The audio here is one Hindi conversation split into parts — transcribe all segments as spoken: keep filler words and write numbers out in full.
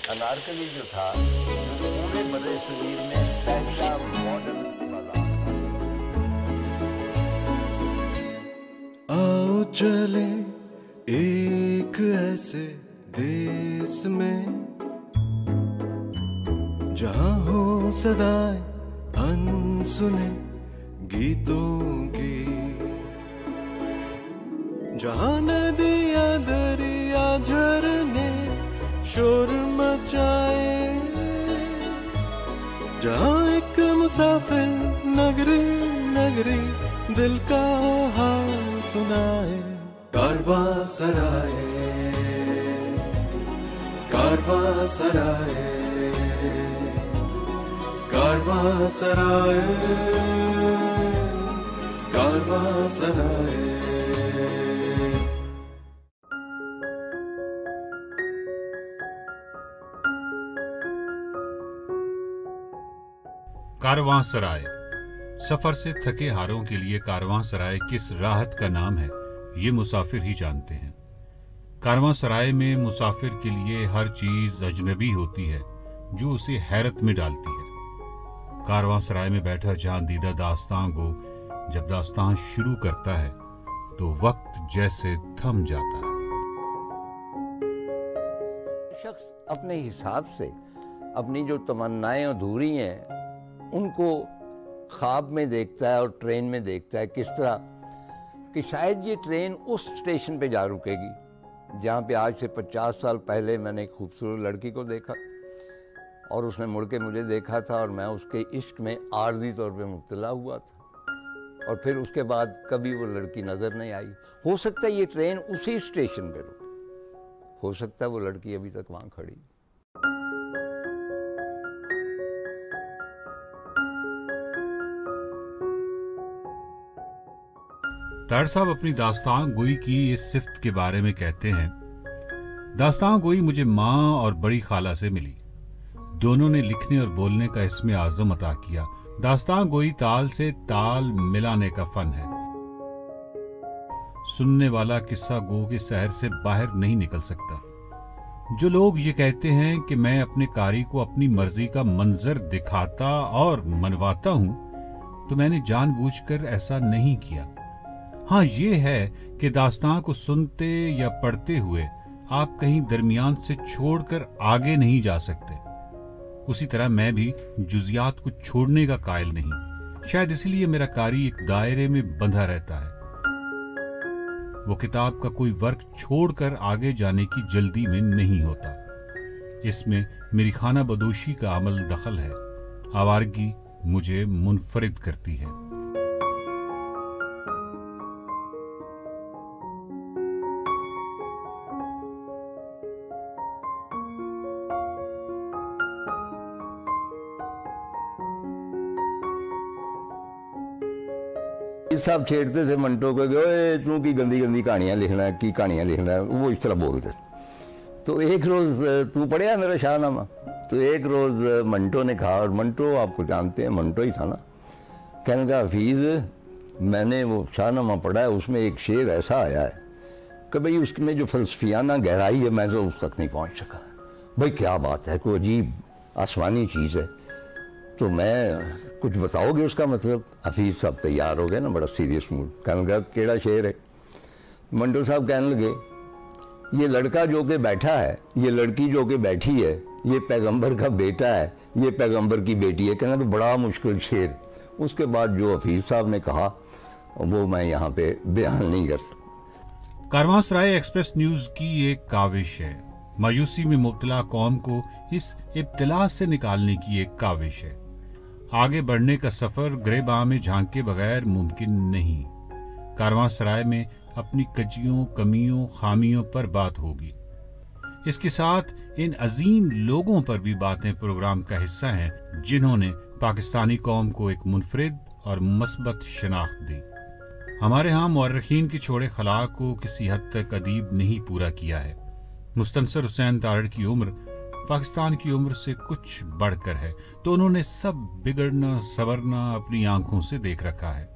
अनारकली जो था जो पूरे बड़े शरीर में पहला मॉडर्न बाजार। आओ चले एक ऐसे देश में जहां हो सदाएं अनसुने गीतों की, जहां नदियां दरिया झरने शोर मचाए, जहां एक मुसाफिर नगरी नगरी दिल का हाल सुनाए। कारवां सराय, कारवां सराय, कारवां सराय, कारवां सराय। कारवां सराय। सफर से थके हारों के लिए कारवां सराय किस राहत का नाम है, ये मुसाफिर ही जानते हैं। कारवां सराय में मुसाफिर के लिए हर चीज अजनबी होती है जो उसे हैरत में डालती है। कारवां सराय में बैठा जांदीदा दास्तां को जब दास्तां शुरू करता है तो वक्त जैसे थम जाता है। शख्स अपने हिसाब से अपनी जो तमन्नाएं अधूरी हैं उनको ख्वाब में देखता है और ट्रेन में देखता है किस तरह कि शायद ये ट्रेन उस स्टेशन पे जा रुकेगी जहाँ पे आज से पचास साल पहले मैंने एक खूबसूरत लड़की को देखा और उसने मुड़ के मुझे देखा था और मैं उसके इश्क में आर्जी तौर पे मुब्तला हुआ था और फिर उसके बाद कभी वो लड़की नज़र नहीं आई। हो सकता है ये ट्रेन उसी स्टेशन पे रुके, हो सकता है वो लड़की अभी तक वहाँ खड़ी। तार साहब अपनी दास्तान गोई की इस सिफ्त के बारे में कहते हैं, दास्तान गोई मुझे माँ और बड़ी खाला से मिली। दोनों ने लिखने और बोलने का इसमें आज़म अता किया। दास्तान गोई ताल से ताल मिलाने का फन है। सुनने वाला किस्सा गो के शहर से बाहर नहीं निकल सकता। जो लोग ये कहते हैं कि मैं अपने कारी को अपनी मर्जी का मंजर दिखाता और मनवाता हूं, तो मैंने जानबूझकर ऐसा नहीं किया। हाँ, ये है कि दास्तां को सुनते या पढ़ते हुए आप कहीं दरमियान से छोड़कर आगे नहीं जा सकते। उसी तरह मैं भी जुजियात को छोड़ने का कायल नहीं। शायद इसलिए मेरा कारी एक दायरे में बंधा रहता है। वो किताब का कोई वर्क छोड़कर आगे जाने की जल्दी में नहीं होता। इसमें मेरी खाना बदोशी का अमल दखल है। आवारगी मुझे मुनफरिद करती है। साहब छेड़ते थे मंटो को, ओए तू की गंदी गंदी कहानियाँ लिखना है, की कहानियाँ लिखना है, वो इस तरह बोलते। तो एक रोज़ तू पढ़िया मेरा शाहनामा, तो एक रोज़ मंटो ने कहा, और मंटो आपको जानते हैं, मंटो ही था ना, कहने का हफीज़ मैंने वो शाहनामा पढ़ा है, उसमें एक शेर ऐसा आया है कि भाई उसमें जो फ़लसफियाना गहराई है मैं तो उस तक नहीं पहुँच सका। भाई क्या बात है, कोई अजीब आसमानी चीज़ है, तो मैं कुछ बताओगे उसका मतलब। हफीज़ साहब तैयार हो गए ना, बड़ा सीरियस मूड। कहने लगा केड़ा शेर है। मंटो साहब कहने लगे, ये लड़का जो के बैठा है, ये लड़की जो के बैठी है, ये पैगंबर का बेटा है, ये पैगंबर की बेटी है। कहना तो बड़ा मुश्किल शेर। उसके बाद जो हफीज़ साहब ने कहा वो मैं यहाँ पे बयान नहीं कर सकता। कारवां सराय एक्सप्रेस न्यूज की एक काविश है। मायूसी में मुब्तला कौम को इस इब्तिला से निकालने की एक काविश है। आगे बढ़ने का सफर गिरेबां में झांके बगैर मुमकिन नहीं। कारवां सराय में अपनी कजियों, कमियों, खामियों पर बात होगी। इसके साथ इन अजीम लोगों पर भी बातें प्रोग्राम का हिस्सा हैं, जिन्होंने पाकिस्तानी कौम को एक मुनफरिद और मस्बत शनाख्त दी। हमारे यहाँ मौर्रखीन की छोड़े खला को किसी हद तक अदीब नहीं पूरा किया है। मुस्तनसर हुसैन तारड़ की उम्र पाकिस्तान की उम्र से कुछ बढ़कर है, तो उन्होंने सब बिगड़ना सवरना अपनी आंखों से देख रखा है।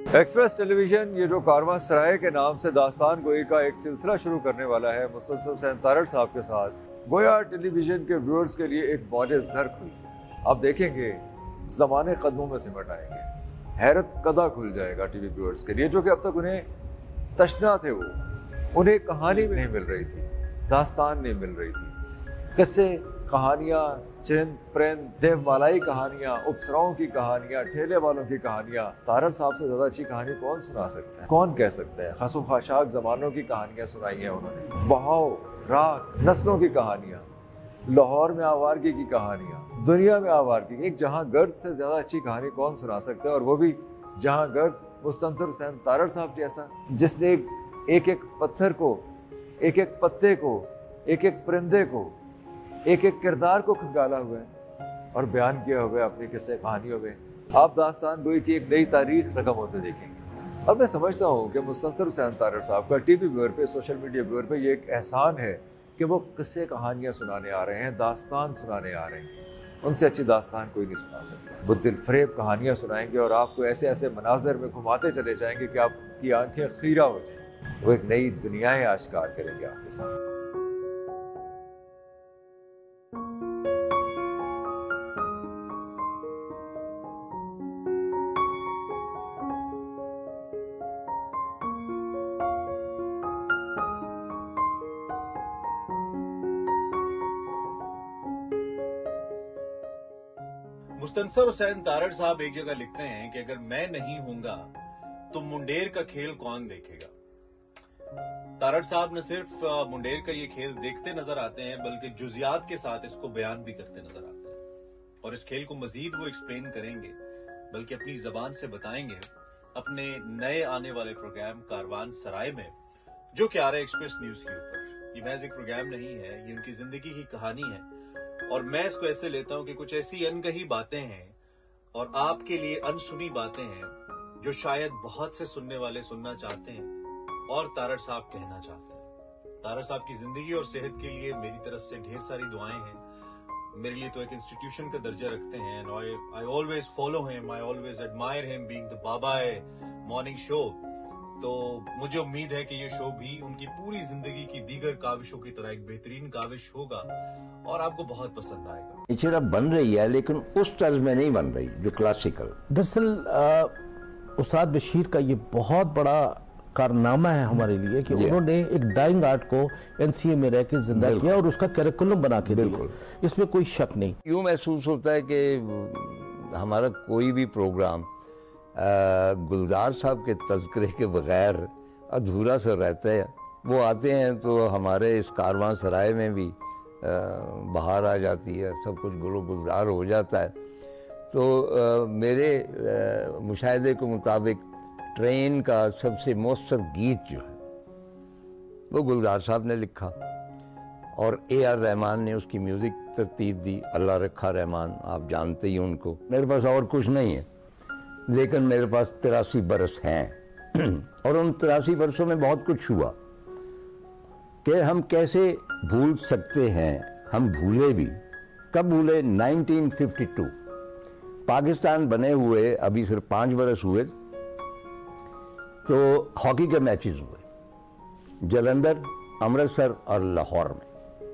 एक्सप्रेस टेलीविजन ये जो कारवां सराय के नाम से दास्तान गोई का एक सिलसिला शुरू करने वाला है मुस्तंसर हुसैन तारड़ साहब के साथ, गोया टेलीविजन के व्यूअर्स के लिए एक मौजे ज़र खुल गया। आप देखेंगे ज़माने कदमों में सिमट आएंगे, हैरत कदा खुल जाएगा टीवी व्यूअर्स के लिए, जो कि अब तक उन्हें तशना थे। वो उन्हें कहानी भी नहीं मिल रही थी, दास्तान नहीं मिल रही थी, किस्से कहानियाँ, चंद प्रेंद, देवमालाई कहानियाँ, उपसराओं की कहानियाँ, ठेले वालों की कहानियाँ। तारड़ साहब से ज़्यादा अच्छी कहानी कौन सुना सकता है, कौन कह सकता है। खसो खाशाक ज़मानों की कहानियाँ सुनाई हैं उन्होंने, बहाव, राग, नस्लों की कहानियाँ, लाहौर में आवारगी की कहानियाँ, दुनिया में आवारगी। एक जहाँ गर्द से ज़्यादा अच्छी कहानी कौन सुना सकता है, और वो भी जहाँ गर्द मुस्तंसर हुसैन तारड़ साहब जैसा, जिसने एक एक पत्थर को, एक एक पत्ते को, एक एक परिंदे को, एक एक किरदार को खंगाला हुआ है और बयान किया हुआ है अपनी किस्से कहानियों में। आप दास्तान गोई की एक नई तारीख रकम होते देखेंगे। और मैं समझता हूँ कि मुस्तंसर हुसैन तारड़ साहब का टीवी व्यूअर पे, सोशल मीडिया व्यूअर पे ये एक एहसान है कि वो किस्से कहानियाँ सुनाने आ रहे हैं, दास्तान सुनाने आ रहे हैं। उनसे अच्छी दास्तान कोई नहीं सुना सकता। वो दिल फरेब कहानियाँ सुनाएंगे और आपको ऐसे ऐसे मनाजर में घुमाते चले जाएंगे कि आपकी आंखें खीरा हो जाएंगी। वो एक नई दुनियाएं आश्कार करेंगे आपके साथ। मुस्तंसर हुसैन तारड़ साहब एक जगह लिखते हैं कि अगर मैं नहीं हूंगा तो मुंडेर का खेल कौन देखेगा। तारड़ साहब न सिर्फ मुंडेर का ये खेल देखते नजर आते हैं, बल्कि जुजियात के साथ इसको बयान भी करते नजर आते हैं। और इस खेल को मजीद वो एक्सप्लेन करेंगे, बल्कि अपनी जबान से बताएंगे अपने नए आने वाले प्रोग्राम कारवान सराय में, जो कि आ रहा है एक्सप्रेस न्यूज के ऊपर। ये महज एक प्रोग्राम नहीं है, ये उनकी जिंदगी की कहानी है। और मैं इसको ऐसे लेता हूं कि कुछ ऐसी अनकही बातें हैं और आपके लिए अनसुनी बातें हैं जो शायद बहुत से सुनने वाले सुनना चाहते हैं और तारड़ साहब कहना चाहते हैं। तारड़ साहब की जिंदगी और सेहत के लिए मेरी तरफ से ढेर सारी दुआएं हैं। मेरे लिए तो एक इंस्टीट्यूशन का दर्जा रखते हैं। I always follow him, I always admire him being the Baba morning show. तो मुझे उम्मीद है कि ये शो भी उनकी पूरी जिंदगी की दीगर काविशों की तरह एक बेहतरीन काविश होगा और आपको बहुत पसंद आएगा। पिक्चर अब बन रही है, लेकिन उस तर्ज में नहीं बन रही जो क्लासिकल। दरअसल उस्ताद बशीर का ये बहुत बड़ा कारनामा है हमारे लिए कि उन्होंने एक डाइंग आर्ट को एनसीए में रह के जिंदा किया और उसका कैरिकुलम बना के दिया। इसमें कोई शक नहीं। यूँ महसूस होता है कि हमारा कोई भी प्रोग्राम गुलजार साहब के तज़किरे के बगैर अधूरा सा रहता है। वो आते हैं तो हमारे इस कारवां सराय में भी बाहर आ जाती है, सब कुछ गुलो गुलजार हो जाता है। तो आ, मेरे आ, मुशाहिदे के मुताबिक ट्रेन का सबसे मौसर गीत जो है वो गुलजार साहब ने लिखा और ए आर रहमान ने उसकी म्यूज़िक तरतीब दी। अल्लाह रखा रहमान, आप जानते ही उनको। मेरे पास और कुछ नहीं है, लेकिन मेरे पास तिरासी बरस हैं और उन तिरासी बरसों में बहुत कुछ हुआ कि हम कैसे भूल सकते हैं। हम भूले भी, कब भूले? नाइनटीन फिफ्टी टू पाकिस्तान बने हुए अभी सिर्फ पाँच बरस हुए तो हॉकी के मैचेस हुए जलंधर, अमृतसर और लाहौर में।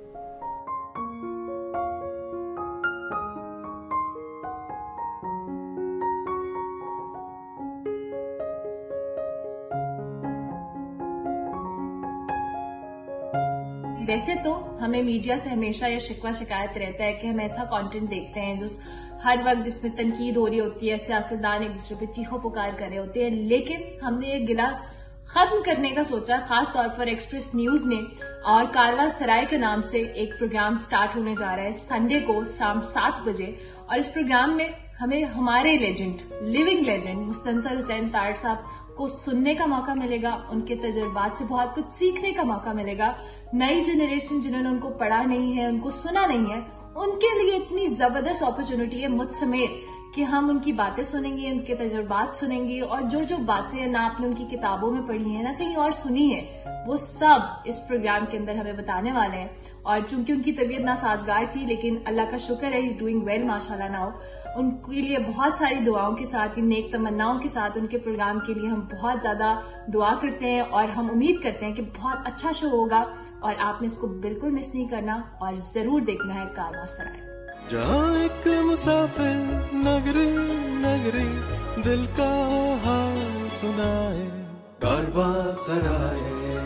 वैसे तो हमें मीडिया से हमेशा ये शिकवा शिकायत रहता है कि हम ऐसा कंटेंट देखते हैं जो हर वक्त जिसमें तनकीद हो रही होती है, सियासतदान एक दूसरे पे चीखो पुकार कर रहे होते हैं। लेकिन हमने ये गिला खत्म करने का सोचा, खास तौर पर एक्सप्रेस न्यूज ने, और कारवां सराय के नाम से एक प्रोग्राम स्टार्ट होने जा रहा है संडे को शाम सात बजे। और इस प्रोग्राम में हमें हमारे legend, living legend Mustansar Hussain Tarar साहब को सुनने का मौका मिलेगा, उनके तजुर्बात से बहुत कुछ सीखने का मौका मिलेगा। नई जनरेशन जिन्होंने उनको पढ़ा नहीं है, उनको सुना नहीं है, उनके लिए इतनी जबरदस्त अपॉर्चुनिटी है मुझ समेत कि हम उनकी बातें सुनेंगे, उनके तजुर्बात सुनेंगे और जो जो बातें ना आपने उनकी किताबों में पढ़ी है, ना कहीं और सुनी है, वो सब इस प्रोग्राम के अंदर हमें बताने वाले हैं। और चूंकि उनकी तबीयत नासाजगार थी, लेकिन अल्लाह का शुक्र है, ही इज डूइंग वेल माशाल्लाह नाउ। उनके लिए बहुत सारी दुआओं के साथ, नेक तमन्नाओं के साथ उनके प्रोग्राम के लिए हम बहुत ज्यादा दुआ करते हैं और हम उम्मीद करते हैं कि बहुत अच्छा शो होगा और आपने इसको बिल्कुल मिस नहीं करना और जरूर देखना है कारवां सराय। जहाँ एक मुसाफिर नगरी नगरी दिल का हाल सुनाए, कारवां सराय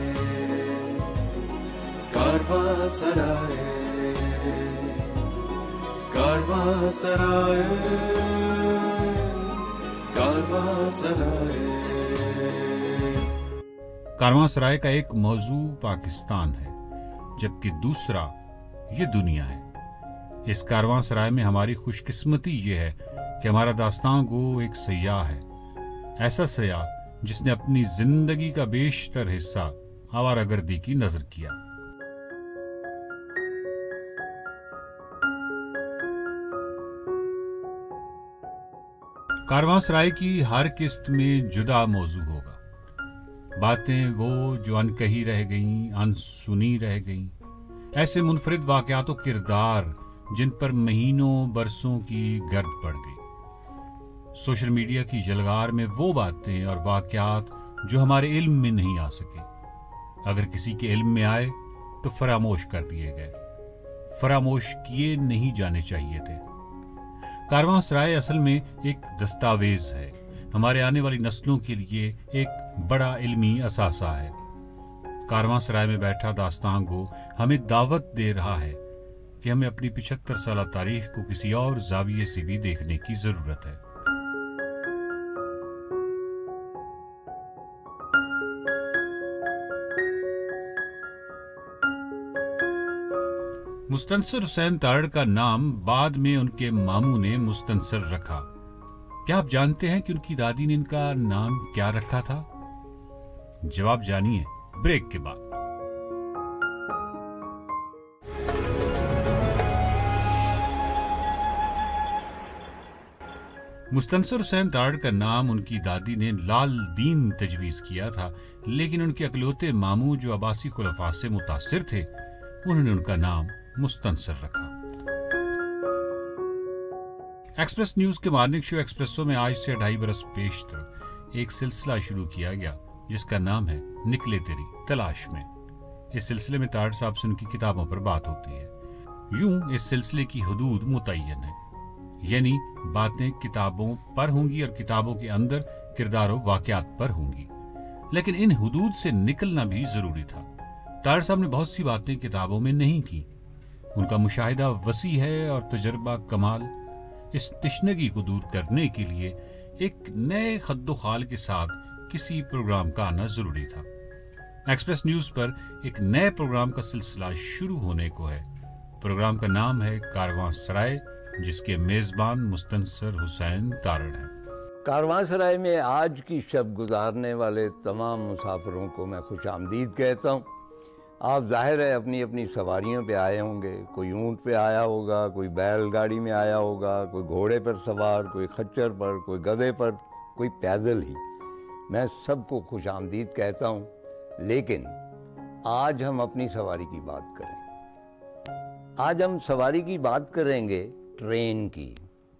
कारवां सराय कारवां सराय कारवां सराय। कारवां सराय का एक मौजू पाकिस्तान है, जबकि दूसरा ये दुनिया है। इस कारवां सराय में हमारी खुशकिस्मती ये है कि हमारा दास्तान गो एक सयाह है, ऐसा सयाह जिसने अपनी जिंदगी का बेशतर हिस्सा आवारागर्दी की नजर किया। कारवां सराय की हर किस्त में जुदा मौजू होगा। बातें वो जो अनकही रह गईं, अनसुनी रह गईं, ऐसे मुनफरिद वाकयात और किरदार जिन पर महीनों बरसों की गर्द पड़ गई। सोशल मीडिया की जलगार में वो बातें और वाकयात जो हमारे इल्म में नहीं आ सके, अगर किसी के इल्म में आए तो फरामोश कर दिए गए, फरामोश किए नहीं जाने चाहिए थे। कारवां सराय असल में एक दस्तावेज है, हमारे आने वाली नस्लों के लिए एक बड़ा इल्मी असासा है। कारवां सराय में बैठा दास्तान गो हमें दावत दे रहा है कि हमें अपनी पिछहत्तर साल तारीख को किसी और जाविये से भी देखने की जरूरत है। मुस्तनसर हुसैन तारड़ का नाम बाद में उनके मामू ने मुस्तनसर रखा। क्या आप जानते हैं कि उनकी दादी ने इनका नाम क्या रखा था? जवाब जानिए ब्रेक के बाद। मुस्तनसर हुसैन तारड़ का नाम उनकी दादी ने लाल दीन तजवीज किया था, लेकिन उनके अकलौते मामू जो अब्बासी खुलफा से मुतासिर थे, उन्होंने उनका नाम मुस्तनसर रखा। एक्सप्रेस न्यूज के मॉर्निंग शो एक्सप्रेसो में आज से ढाई बरस पेशतर एक सिलसिला शुरू किया गया जिसका नाम है निकले तेरी तलाश में। इस सिलसिले में तारड़ साहब से उनकी किताबों पर बात होती है। यूं इस सिलसिले की हुदूद मुतय्यन है, यानी बातें किताबों पर होंगी और किताबों के अंदर किरदारों वाकयात पर होंगी, लेकिन इन हुदूद से निकलना भी जरूरी था। तारड़ साहब ने बहुत सी बातें किताबों में नहीं की। उनका मुशाहिदा वसी है और तजर्बा कमाल। इस तिश्नगी को दूर करने के लिए एक नए खद्दो खाल के साथ किसी प्रोग्राम का आना जरूरी था। एक्सप्रेस न्यूज पर एक नए प्रोग्राम का सिलसिला शुरू होने को है। प्रोग्राम का नाम है कारवां सराय, जिसके मेजबान मुस्तनसर हुसैन तारड़ हैं। कारवां सराय में आज की शब गुजारने वाले तमाम मुसाफिरों को मैं खुश आमदीद कहता हूँ। आप जाहिर है अपनी अपनी सवारियों पे आए होंगे। कोई ऊँट पे आया होगा, कोई बैलगाड़ी में आया होगा, कोई घोड़े पर सवार, कोई खच्चर पर, कोई गधे पर, कोई पैदल ही। मैं सबको खुश आमदीद कहता हूँ। लेकिन आज हम अपनी सवारी की बात करें। आज हम सवारी की बात करेंगे ट्रेन की,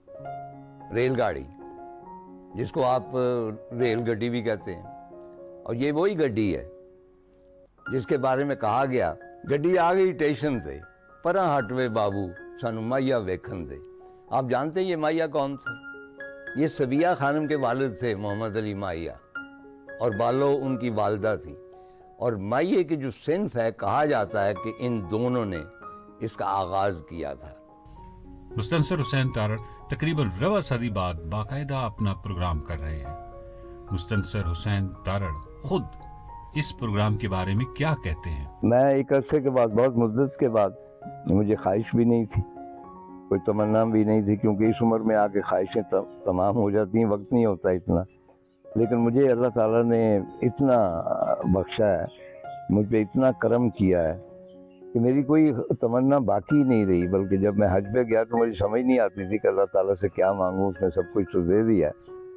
रेलगाड़ी, जिसको आप रेल गड्डी भी कहते हैं। और ये वही गड्डी है जिसके बारे में कहा गया, गड्डी आ गई स्टेशन से, परा हटवे बाबू सानू माइया वेखन दे। आप जानते हैं ये माइया कौन थे? ये सबिया खानम के वालिद थे, मोहम्मद अली माइया, और बालो उनकी वालदा थी। और माइये की जो सिन्फ है, कहा जाता है कि इन दोनों ने इसका आगाज किया था। मुस्तनसर हुसैन तारड़ तकरीबन रवा सदी बाद बाकायदा अपना प्रोग्राम कर रहे हैं। मुस्तनसर हुसैन तारड़ खुद इस प्रोग्राम के बारे में क्या कहते हैं? मैं एक अरसे के बाद, बहुत मुद्दत के बाद, मुझे ख्वाहिश भी नहीं थी, कोई तमन्ना भी नहीं थी, क्योंकि इस उम्र में आके ख्वाहिशें तमाम हो जाती हैं, वक्त नहीं होता इतना। लेकिन मुझे अल्लाह ताला ने इतना बख्शा है, मुझ पर इतना करम किया है कि मेरी कोई तमन्ना बाकी नहीं रही। बल्कि जब मैं हज पे गया तो मुझे समझ नहीं आती थी कि अल्लाह ताला से क्या मांगूं, उसने सब कुछ तो दे दिया।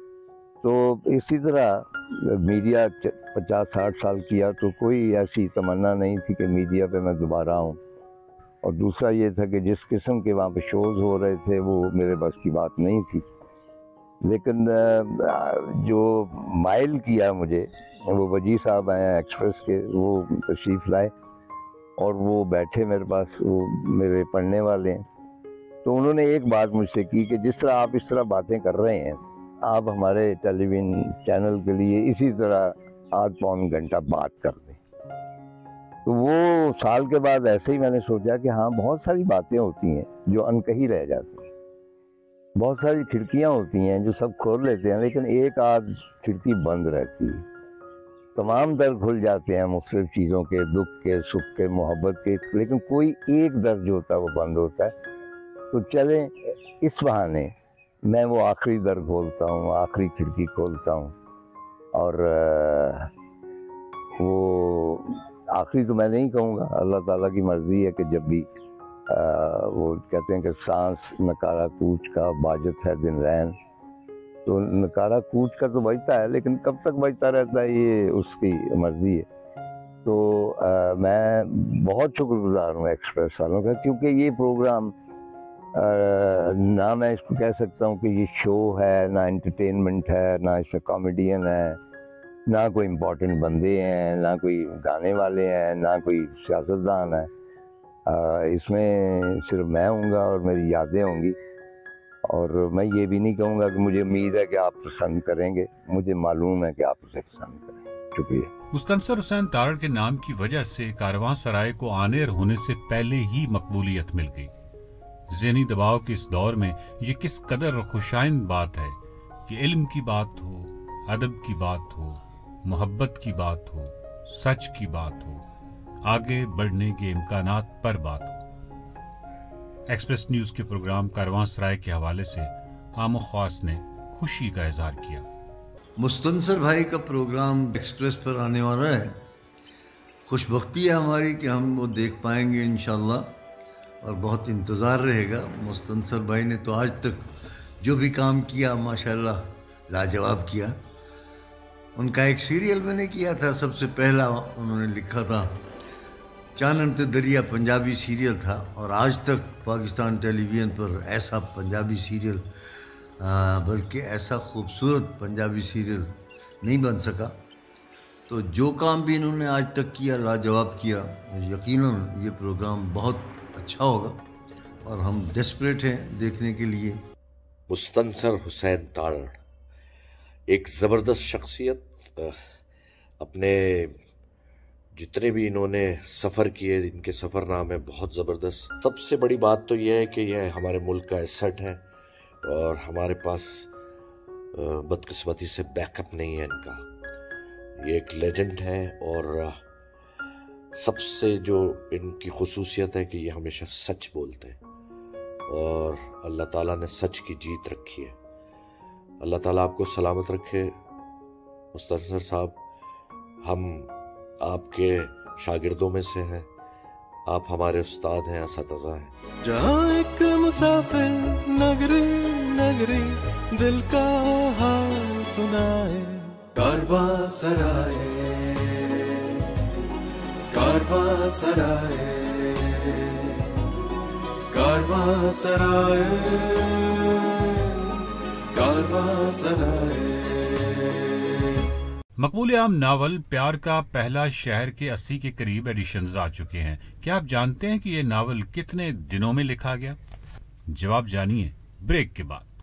तो इसी तरह मीडिया पचास साठ साल किया तो कोई ऐसी तमन्ना नहीं थी कि मीडिया पे मैं दोबारा आऊँ। और दूसरा ये था कि जिस किस्म के वहाँ पे शोज़ हो रहे थे वो मेरे बस की बात नहीं थी। लेकिन जो माइल किया मुझे, वो वजी साहब आए एक्सप्रेस के, वो तशरीफ़ लाए और वो बैठे मेरे पास, वो मेरे पढ़ने वाले हैं। तो उन्होंने एक बात मुझसे की कि जिस तरह आप इस तरह बातें कर रहे हैं, आप हमारे टेलीविज़न चैनल के लिए इसी तरह आध पौन घंटा बात कर दें। तो वो साल के बाद ऐसे ही मैंने सोचा कि हाँ, बहुत सारी बातें होती हैं जो अनकही रह जाती हैं, बहुत सारी खिड़कियाँ होती हैं जो सब खोल लेते हैं, लेकिन एक आध खिड़की बंद रहती है। तमाम दर खुल जाते हैं मुख्तलिफ चीज़ों के, दुख के, सुख के, मोहब्बत के, लेकिन कोई एक दर जो होता है वो बंद होता है। तो चलें इस बहाने मैं वो आखिरी दर खोलता हूँ, आखिरी खिड़की खोलता हूँ। और वो आखिरी तो मैं नहीं कहूँगा, अल्लाह ताला की मर्ज़ी है कि जब भी आ, वो कहते हैं कि सांस नकारा कूच का बाजत है दिन रैन, तो नकारा कूच का तो बजता है, लेकिन कब तक बजता रहता है ये उसकी मर्ज़ी है। तो आ, मैं बहुत शुक्रगुजार हूँ एक्सप्रेस वालों का, क्योंकि ये प्रोग्राम आ, ना मैं इसको कह सकता हूँ कि ये शो है, ना एंटरटेनमेंट है, ना इसमें कॉमेडियन है, ना कोई इम्पोर्टेंट बंदे हैं, ना कोई गाने वाले हैं, ना कोई सियासतदान है। आ, इसमें सिर्फ मैं हूँगा और मेरी यादें होंगी। और मैं ये भी नहीं कहूँगा कि मुझे उम्मीद है कि आप पसंद करेंगे, मुझे मालूम है कि आप उसे पसंद करेंगे। शुक्रिया। मुस्तनसर हुसैन तारड़ के नाम की वजह से कारवां सराय को आनेर होने से पहले ही मकबूलियत मिल गई। ज़हनी दबाव के इस दौर में ये किस कदर खुशाइंद बात है कि इल्म की बात हो, अदब की बात हो, मोहब्बत की बात हो, सच की बात हो, आगे बढ़ने के इम्कानात पर बात हो। एक्सप्रेस न्यूज के प्रोग्राम कारवां सराय के हवाले से आम ख्वास ने खुशी का इजहार किया। मुस्तनसर भाई का प्रोग्राम एक्सप्रेस पर आने वाला है। खुशबख्ती है हमारी कि हम वो देख पाएंगे इंशाल्लाह, और बहुत इंतज़ार रहेगा। मुस्तनसर भाई ने तो आज तक जो भी काम किया माशाल्लाह लाजवाब किया। उनका एक सीरियल मैंने किया था, सबसे पहला उन्होंने लिखा था, चानन ते दरिया पंजाबी सीरियल था, और आज तक पाकिस्तान टेलीविज़न पर ऐसा पंजाबी सीरियल, बल्कि ऐसा खूबसूरत पंजाबी सीरियल नहीं बन सका। तो जो काम भी इन्होंने आज तक किया लाजवाब किया। यकीनन ये प्रोग्राम बहुत अच्छा होगा और हम डेस्परेट हैं देखने के लिए। मुस्तनसर हुसैन तारड़ एक ज़बरदस्त शख्सियत, अपने जितने भी इन्होंने सफ़र किए, इनके सफ़रनामे बहुत ज़बरदस्त। सबसे बड़ी बात तो यह है कि यह हमारे मुल्क का एसेट है और हमारे पास बदकिस्मती से बैकअप नहीं है इनका। ये एक लेजेंड है और सबसे जो इनकी खुसूसियत है कि ये हमेशा सच बोलते हैं और अल्लाह ताला ने सच की जीत रखी है। अल्लाह ताला आपको सलामत रखे मुस्तनसर साहब। हम आपके शागिर्दों में से हैं, आप हमारे उस्ताद हैं, असतज़ा हैं। जहाँ एक मुसाफिर नगरी नगरी दिल का हाल सुनाए, कारवां सराय कारवां सराय कारवां सराय कारवां सराय। मकबूल आम नावल प्यार का पहला शहर के अस्सी के करीब एडिशंस आ चुके हैं। क्या आप जानते हैं कि ये नावल कितने दिनों में लिखा गया? जवाब जानिए ब्रेक के बाद।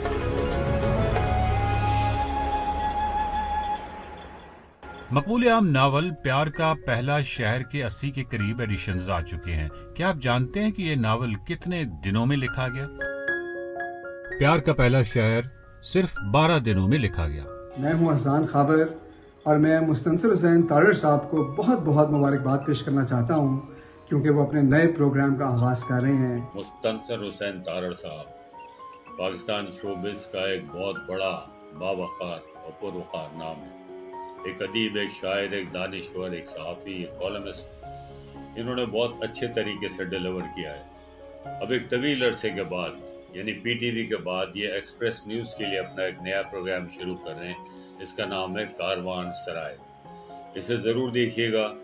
मकबूल आम नावल प्यार का पहला शहर के अस्सी के करीब एडिशंस आ चुके हैं। क्या आप जानते हैं कि ये नावल कितने दिनों में लिखा गया? प्यार का पहला शहर सिर्फ बारह दिनों में लिखा गया। मैं हूं हसन खाबर और मैं मुस्तनसर हुसैन तारड़ साहब को बहुत बहुत मुबारकबाद पेश करना चाहता हूं, क्योंकि वो अपने नए प्रोग्राम का आगाज कर रहे हैं। मुस्तनसर हुसैन तारड़ साहब पाकिस्तान शोबिज़ का एक बहुत बड़ा बावकार और पुरवकार नाम है। एक अदीब, एक शायर, एक दानिश्वर, एक सहाफ़ी, एक कॉलमिस्ट। इन्होंने बहुत अच्छे तरीके से डिलीवर किया है। अब एक तवील अरसे के बाद यानी पीटीवी के बाद ये एक्सप्रेस न्यूज़ के लिए अपना एक नया प्रोग्राम शुरू कर रहे हैं। इसका नाम है कारवां सराय। इसे ज़रूर देखिएगा।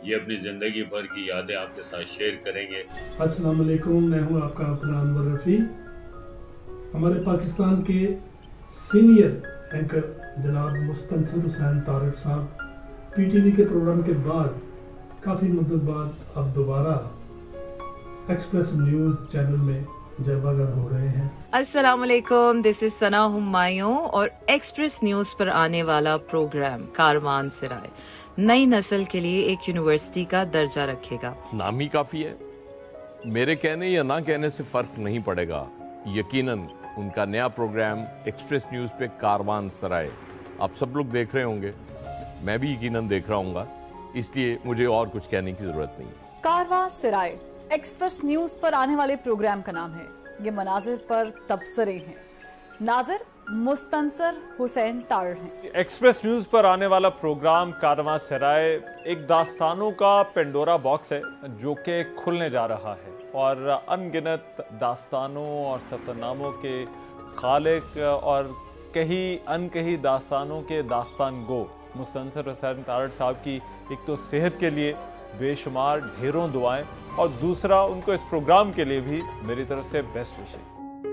ये अपनी जिंदगी भर की यादें आपके साथ शेयर करेंगे। अस्सलाम वालेकुम, मैं हूं आपका अपना अनवर रफ़ी। हमारे पाकिस्तान के सीनियर एंकर जनाब मुस्तनसर हुसैन तारड़ साहब पीटीवी के प्रोग्राम के बाद काफ़ी मुद्दत बाद अब दोबारा एक्सप्रेस न्यूज़ चैनल में जलवागर हो रहे हैं। अस्सलाम वालेकुम, दिस इज सना हुमायूं और एक्सप्रेस न्यूज पर आने वाला प्रोग्राम कारवान सराय नई नस्ल के लिए एक यूनिवर्सिटी का दर्जा रखेगा। नाम ही काफी है, मेरे कहने या ना कहने से फर्क नहीं पड़ेगा। यकीनन उनका नया प्रोग्राम एक्सप्रेस न्यूज पे कारवान सराय आप सब लोग देख रहे होंगे, मैं भी यकीनन देख रहा हूँगा, इसलिए मुझे और कुछ कहने की जरूरत नहीं। कारवां सराय एक्सप्रेस न्यूज पर आने वाले प्रोग्राम का नाम है। ये मनाजिर पर तबसरे हैं। नाज़िर मुस्तनसर हुसैन तारड़ हैं। एक्सप्रेस न्यूज पर आने वाला प्रोग्राम कारवां सराय एक दास्तानों का पेंडोरा बॉक्स है जो कि खुलने जा रहा है और अनगिनत दास्तानों और सफरनामों के खालिक और कहीं अनकही दास्तानों के दास्तान गो मुस्तनसर हुसैन तारड़ साहब की एक तो सेहत के लिए बेशुमार ढेरों दुआएं और दूसरा उनको इस प्रोग्राम के लिए भी मेरी तरफ से बेस्ट विशेस।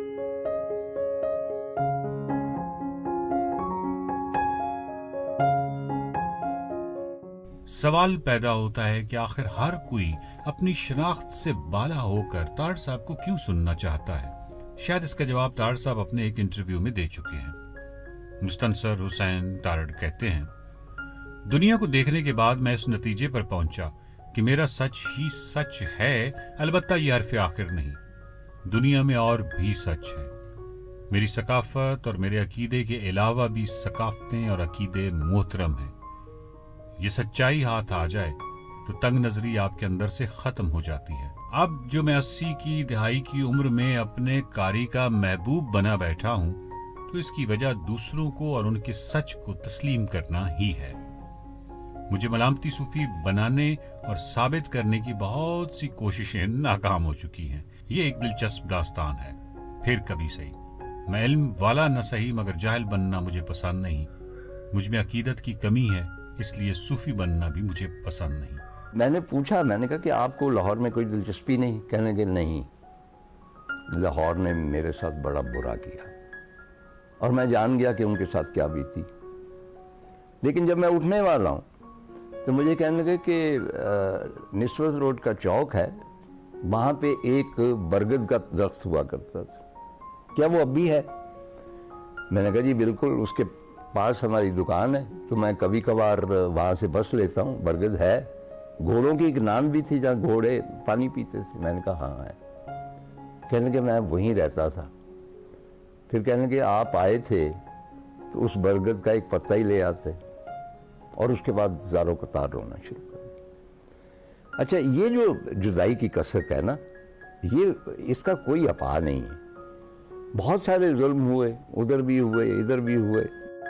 सवाल पैदा होता है कि आखिर हर कोई अपनी शनाख्त से बाला होकर तारड़ साहब को क्यों सुनना चाहता है। शायद इसका जवाब तारड़ साहब अपने एक इंटरव्यू में दे चुके हैं। मुस्तनसर हुसैन तारड़ कहते हैं, दुनिया को देखने के बाद मैं इस नतीजे पर पहुंचा कि मेरा सच ही सच है, अलबत्ता ये हरफ आखिर नहीं, दुनिया में और भी सच है। मेरी सकाफत और मेरे अकीदे के अलावा भी सकाफतें और अकीदे मोहतरम हैं। ये सच्चाई हाथ आ जाए तो तंग नजरी आपके अंदर से खत्म हो जाती है। अब जो मैं अस्सी की दिहाई की उम्र में अपने कारी का महबूब बना बैठा हूं, तो इसकी वजह दूसरों को और उनके सच को तस्लीम करना ही है। मुझे मलामती सूफी बनाने और साबित करने की बहुत सी कोशिशें नाकाम हो चुकी हैं। ये एक दिलचस्प दास्तान है। फिर कभी सही, मैं इल्म वाला न सही मगर जाहिल बनना मुझे पसंद नहीं। मुझ में अकीदत की कमी है, इसलिए सूफी बनना भी मुझे पसंद नहीं। मैंने पूछा, मैंने कहा कि आपको लाहौर में कोई दिलचस्पी नहीं? कहने के नहीं, लाहौर ने मेरे साथ बड़ा बुरा किया और मैं जान गया कि उनके साथ क्या बीती। लेकिन जब मैं उठने वाला हूँ तो मुझे कहने लगे कि निस्वत रोड का चौक है, वहाँ पे एक बरगद का दरख्त हुआ करता था, क्या वो अब भी है? मैंने कहा जी बिल्कुल, उसके पास हमारी दुकान है तो मैं कभी कभार वहाँ से बस लेता हूँ, बरगद है। घोड़ों की एक नान भी थी जहाँ घोड़े पानी पीते थे। मैंने कहा हाँ है। कहने लगे मैं वहीं रहता था। फिर कहने लगे आप आए थे तो उस बरगद का एक पत्ता ही ले आते, और उसके बाद ज़ारों कतार रोना शुरू कर। अच्छा, ये जो जुदाई की कसक है ना, ये इसका कोई अपा नहीं है। बहुत सारे जुल्म हुए, उधर भी हुए इधर भी हुए।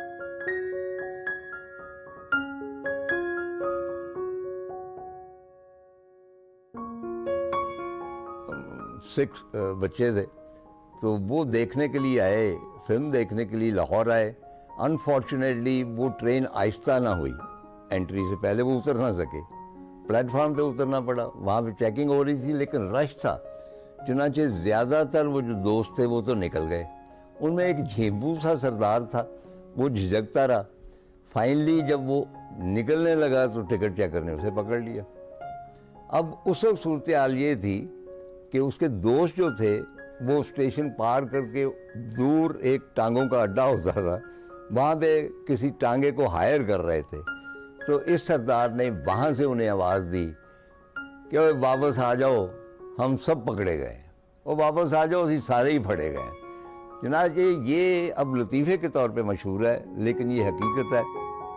सिक्स बच्चे थे तो वो देखने के लिए आए, फिल्म देखने के लिए लाहौर आए। अनफॉर्चुनेटली वो ट्रेन आहिस्ता ना हुई, एंट्री से पहले वो उतर ना सके, प्लेटफॉर्म पे उतरना पड़ा। वहाँ पे चेकिंग हो रही थी लेकिन रश था, चुनाचे ज़्यादातर वो जो दोस्त थे वो तो निकल गए। उनमें एक झेंबू सा सरदार था, वो झिझकता रहा। फाइनली जब वो निकलने लगा तो टिकट चेकर ने उसे पकड़ लिया। अब उस वक्त सूरत हाल ये थी कि उसके दोस्त जो थे वो स्टेशन पार करके दूर एक टांगों का अड्डा होता था, वहाँ पे किसी टांगे को हायर कर रहे थे। तो इस सरदार ने वहाँ से उन्हें आवाज़ दी कि वापस आ जाओ, हम सब पकड़े गए। और वापस आ जाओ, सारे ही फड़े गए। चुनांचे ये अब लतीफ़े के तौर पे मशहूर है, लेकिन ये हकीकत है।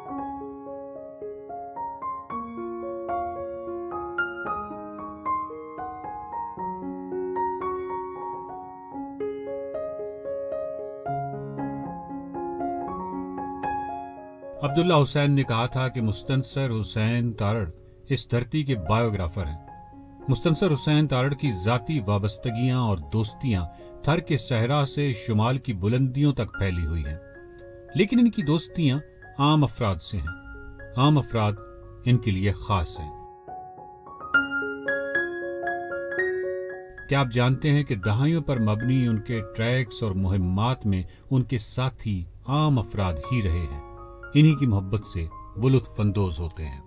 अब्दुल्ला हुसैन ने कहा था कि मुस्तनसर हुसैन तारड़ इस धरती के बायोग्राफर हैं। मुस्तनसर हुसैन तारड़ की जाती वाबस्तगियां और दोस्तियां थर के सहरा से शुमाल की बुलंदियों तक फैली हुई हैं, लेकिन इनकी दोस्तियां आम अफराद से हैं। आम अफराद इनके लिए खास हैं। क्या आप जानते हैं कि दहाइयों पर मबनी उनके ट्रैक्स और मुहिम्मात में उनके साथी आम अफराद ही रहे हैं। इन्हीं की मोहब्बत से वो लुत्फानंदोज होते हैं।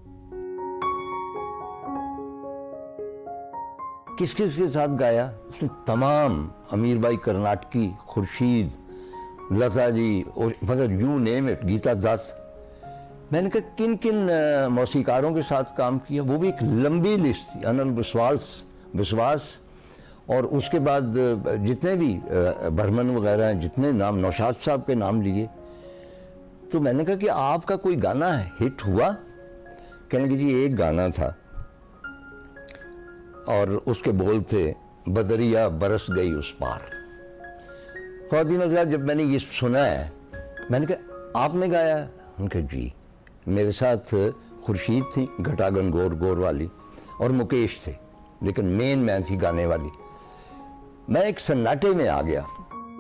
किस किस के साथ गाया उसने? तमाम, अमीर भाई कर्नाटकी, खुर्शीद, लता जी, मतलब you name it, Geeta Dutt. मैंने कहा किन किन मौसीकारों के साथ काम किया, वो भी एक लंबी लिस्ट थी। अनिल विश्वास विश्वास और उसके बाद जितने भी बर्मन वगैरह हैं, जितने नाम, नौशाद साहब के नाम लिए। तो मैंने कहा कि आपका कोई गाना हिट हुआ? कहने लगे जी एक गाना था और उसके बोल थे बदरिया बरस गई उस पार। ख्वातीन हज़रात, जब मैंने ये सुना है, मैंने कहा आपने गाया? उनके जी। मेरे साथ खुर्शीद थी, घटागन गोर गोर वाली, और मुकेश थे, लेकिन मेन मैं थी गाने वाली। मैं एक सन्नाटे में आ गया।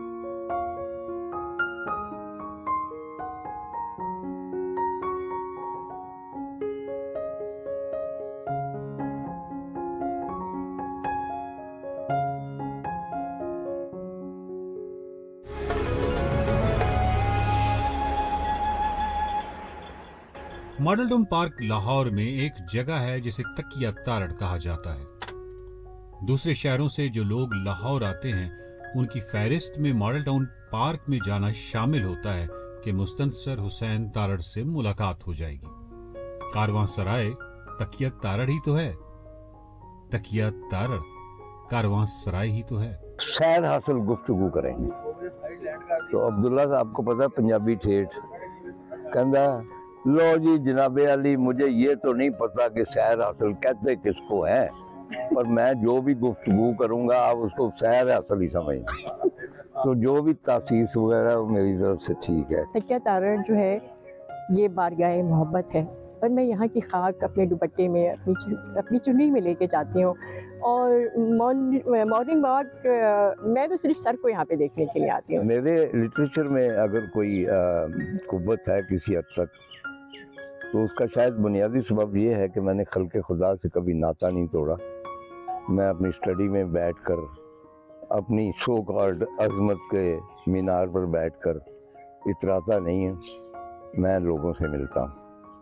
मॉडल टाउन पार्क लाहौर में एक जगह है जिसे तकिया तारड़ कहा जाता है। दूसरे शहरों से जो लोग लाहौर आते हैं उनकी फहरिस्त में मॉडल टाउन पार्क में जाना शामिल होता है कि मुस्तंसर हुसैन तारड़ से मुलाकात हो जाएगी। कारवां सराय तकिया तारड़ ही तो है। तकिया तारड़ कारवां सराय ही तो है। सैर हासिल गुफ्तगू करेंगे तो अब्दुल्ला साहब को पता पंजाबी ठेठ कहता, लो जी जनाबे अली, मुझे ये तो नहीं पता कि सैर हासिल कहते किसको है, पर मैं जो भी गुफ्तगू करूंगा आप उसको सैर हासिल ही समझना। तो जो भी तासीस वगैरह वो मेरी तरफ से ठीक है। तकिया तारड़ जो है ये बारगाह मोहब्बत है, और मैं यहाँ की खाक अपने दुपट्टे में, अपनी अपनी चुन्नी में लेके जाती हूँ। और मॉर्निंग वॉक मैं तो सिर्फ सर को यहाँ पे देखने के लिए आती हूँ। मेरे लिटरेचर में अगर कोई कुव्वत है किसी हद तक, तो उसका शायद बुनियादी सबब ये है कि मैंने खल्क़े खुदा से कभी नाता नहीं तोड़ा। मैं अपनी स्टडी में बैठकर, अपनी शो कॉल्ड अजमत के मीनार पर बैठकर इतराता नहीं हूँ। मैं लोगों से मिलता हूँ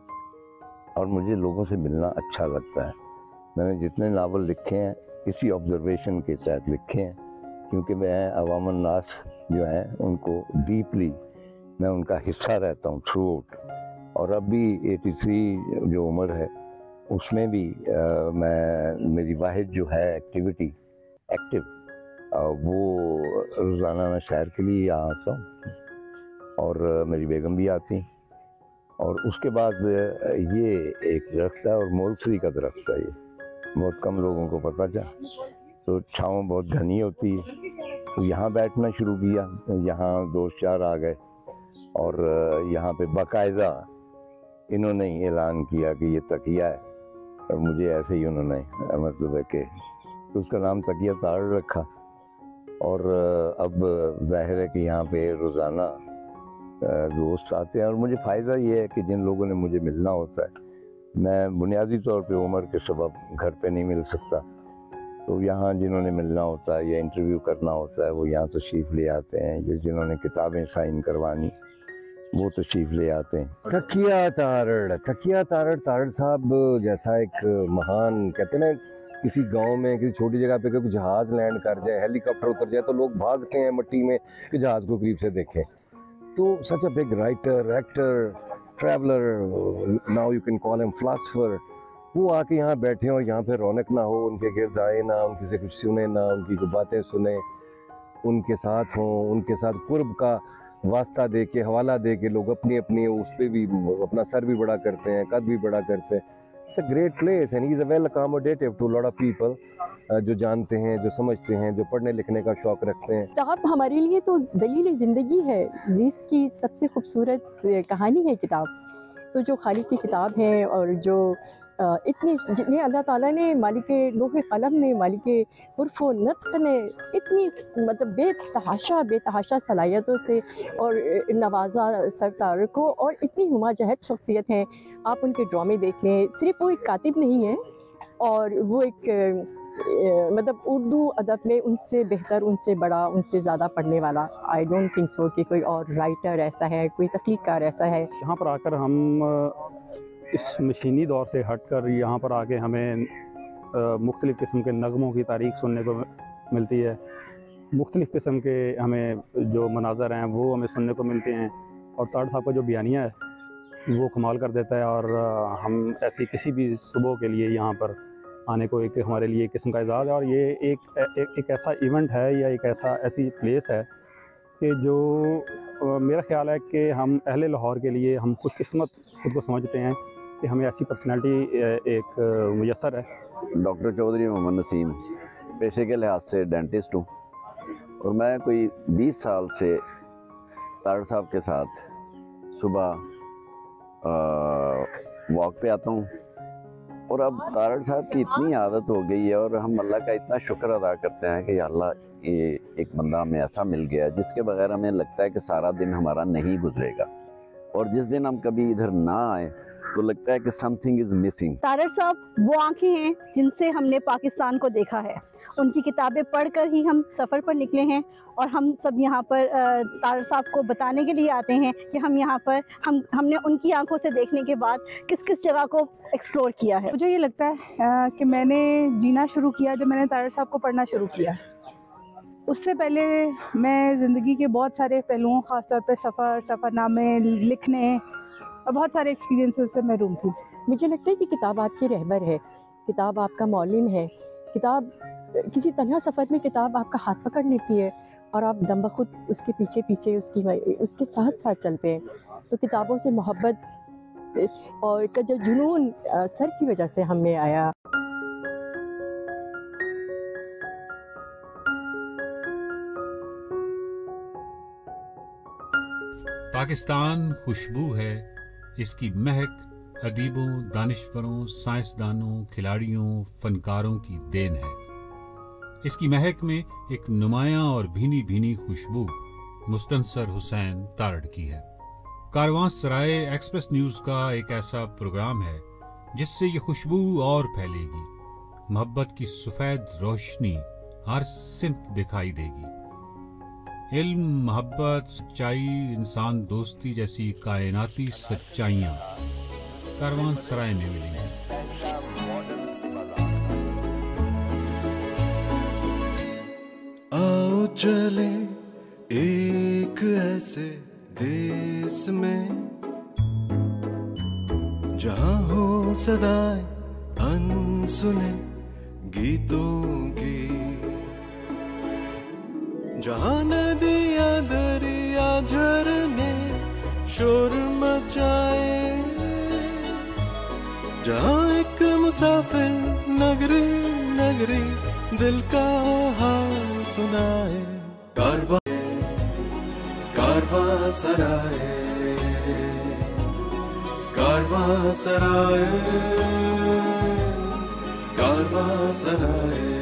और मुझे लोगों से मिलना अच्छा लगता है। मैंने जितने नावल लिखे हैं इसी ऑब्जर्वेशन के तहत लिखे हैं, क्योंकि मैं अवामन नास जो हैं उनको डीपली मैं उनका हिस्सा रहता हूँ थ्रू आउट। और अब भी तिरासी जो उम्र है उसमें भी आ, मैं मेरी वाहिद जो है एक्टिविटी एक्टिव आ, वो रोज़ाना मैं सैर के लिए यहाँ आता हूँ और आ, मेरी बेगम भी आती। और उसके बाद ये एक दरख्त है और मोलसरी का दरख्त है, ये बहुत कम लोगों को पता था। तो छाँव बहुत घनी होती है, तो यहाँ बैठना शुरू किया। यहाँ दोस्त चार आ गए और यहाँ पे बाकायदा इन्होंने ही ऐलान किया कि ये तकिया है, और मुझे ऐसे ही उन्होंने मतलब है कि तो उसका नाम तकिया तारड़ रखा। और अब जाहिर है कि यहाँ पे रोज़ाना दोस्त आते हैं, और मुझे फ़ायदा ये है कि जिन लोगों ने मुझे मिलना होता है, मैं बुनियादी तौर पे उम्र के सबब घर पे नहीं मिल सकता, तो यहाँ जिन्होंने मिलना होता है या इंटरव्यू करना होता है वो यहाँ तशरीफ़ ले आते हैं, या जिन्होंने किताबें साइन करवानी वो तशरीफ़ ले आते हैं। तकिया तारड़ तकिया तारड़ तारड़ साहब जैसा एक महान, कहते हैं ना, किसी गांव में किसी छोटी जगह पे कोई जहाज़ लैंड कर जाए, हेलीकॉप्टर उतर जाए, तो लोग भागते हैं मट्टी में कि जहाज़ को करीब से देखें। तो such a big writer, actor, traveller, now you can call him philosopher, वो आके यहाँ बैठे और यहाँ पे रौनक ना हो, उनके गिर्द आए ना, उनकी से कुछ सुने ना, उनकी कोई बातें सुने, उनके साथ हों, उनके साथ कुर्ब का वास्ता दे के, हवाला दे के लोग अपनी अपनी उस पर भी अपना सर भी बड़ा करते हैं, कद भी बड़ा करते हैं। It's a great place and he is a well accommodative to lot of people, जो जानते हैं, जो समझते हैं, जो पढ़ने लिखने का शौक़ रखते हैं। किताब हमारे लिए तो दलील ज़िंदगी है, ज़िंदगी की सबसे खूबसूरत कहानी है किताब। तो जो खालिक की किताब है और जो इतनी जितने अल्लाह ताला ने, मालिक लोहे कलम ने, मालिक हुर्फ़ व नत्क़ ने इतनी मतलब बेतहाशा बेतहाशा सलाहियतों से और नवाजा सरतार को, और इतनी हुमाजहत शख्सियत हैं। आप उनके ड्रामे देख लें, सिर्फ वो एक कातिब नहीं है और वो एक मतलब उर्दू अदब में उनसे बेहतर, उनसे बड़ा, उनसे ज़्यादा पढ़ने वाला आई डोंट थिंक सो कि कोई और राइटर ऐसा है, कोई तख्लीक़कार ऐसा है। यहाँ पर आकर हम इस मशीनी दौर से हटकर यहाँ पर आके हमें मुख्तलिफ़ किस्म के नगमों की तारीख़ सुनने को मिलती है, मुख्तलिफ़ किस्म के हमें जो मनाज़र हैं वो हमें सुनने को मिलते हैं, और तारड़ साहब का जो बयानिया है वो कमाल कर देता है। और हम ऐसी किसी भी सुबह के लिए यहाँ पर आने को एक हमारे लिए एक किस्म का एजाज़ है। और ये एक, एक एक ऐसा इवेंट है या एक ऐसा ऐसी प्लेस है कि जो मेरा ख्याल है कि हम अहले लाहौर के लिए हम खुशकिस्मत खुद को समझते हैं कि हमें ऐसी पर्सनैलिटी एक मुयस्सर है। डॉक्टर चौधरी मोहम्मद नसीम, पेशे के लिहाज से डेंटिस्ट हूँ, और मैं कोई बीस साल से तारड़ साहब के साथ सुबह वॉक पे आता हूँ। और अब तारड़ साहब की इतनी आदत हो गई है और हम अल्लाह का इतना शुक्र अदा करते हैं कि अल्लाह ये एक बंदा हमें ऐसा मिल गया जिसके बगैर हमें लगता है कि सारा दिन हमारा नहीं गुजरेगा, और जिस दिन हम कभी इधर ना आए तो लगता है कि समथिंग इज़ मिसिंग। तारड़ साहब वो आंखें हैं जिनसे हमने पाकिस्तान को देखा है, उनकी किताबें पढ़कर ही हम सफ़र पर निकले हैं, और हम सब यहाँ पर तारड़ साहब को बताने के लिए आते हैं कि हम यहाँ पर हम हमने उनकी आंखों से देखने के बाद किस किस जगह को एक्सप्लोर किया है। मुझे ये लगता है कि मैंने जीना शुरू किया जब मैंने तारड़ साहब को पढ़ना शुरू किया। उससे पहले मैं ज़िंदगी के बहुत सारे पहलुओं, ख़ासतौर पर सफ़र, सफ़रनामे लिखने और बहुत सारे एक्सपीरियंसेस से महरूम थी। मुझे लगता है कि किताब आपकी रहबर है, किताब आपका मौलिम है, किताब किसी तन्हा सफ़र में किताब आपका हाथ पकड़ लेती है और आप दम बखुद उसके पीछे पीछे उसकी उसके साथ साथ चलते हैं। तो किताबों से मोहब्बत और का जो जुनून सर की वजह से हमें आया। पाकिस्तान खुशबू है, इसकी महक अदीबों, दानिश्वरों, साइंसदानों, खिलाड़ियों, फनकारों की देन है। इसकी महक में एक नुमायां और भीनी भीनी खुशबू मुस्तंसर हुसैन तारड़ की है। कारवां सराय एक्सप्रेस न्यूज का एक ऐसा प्रोग्राम है जिससे ये खुशबू और फैलेगी, मोहब्बत की सफेद रोशनी हर सिमत दिखाई देगी। इल्म, मोहब्बत, सच्चाई, इंसान दोस्ती जैसी कायनाती सच्चाइयां कारवां सराय में मिलेंगी। आओ चले एक ऐसे देश में जहां हो सदाएं अनसुने गीतों की, जहां नदियां दरिया झरने शोर मचाए, जहां एक मुसाफिर नगरी नगरी दिल का हाल सुनाए। कारवां कारवां सराय, कारवां सराय, कारवां सराय।